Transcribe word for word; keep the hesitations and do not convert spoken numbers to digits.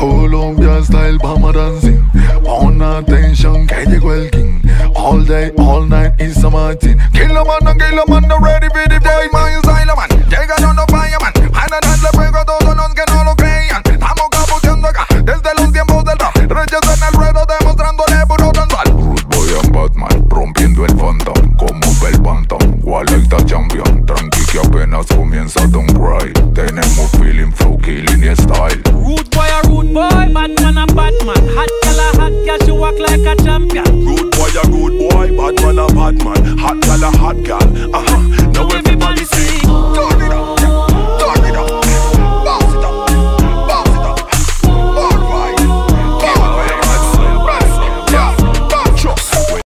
Colombia style, vamos a dancing. Pon atención que llegó el king. All day, all night is a Martin. Kill a man, kill a man, ready for the fight. My style, man. Llega no no fireman. Anda darle fuego a todos los que no lo creían. Estamos capucheando acá desde los tiempos del rap. Reyes en el ruedo demostrándole puro danzal. Rude Boy and Batman, rompiendo el phantom. Como el Bantam, Waleita champion. Tranqui que apenas comienza, don't cry. Tenemos feeling, flow, killing y style. Rude boy a rude boy, Batman a Batman. Hot girl a hot girl, she walk like a champion. Rude boy a rude boy, Batman a Batman. Hot girl a hot girl,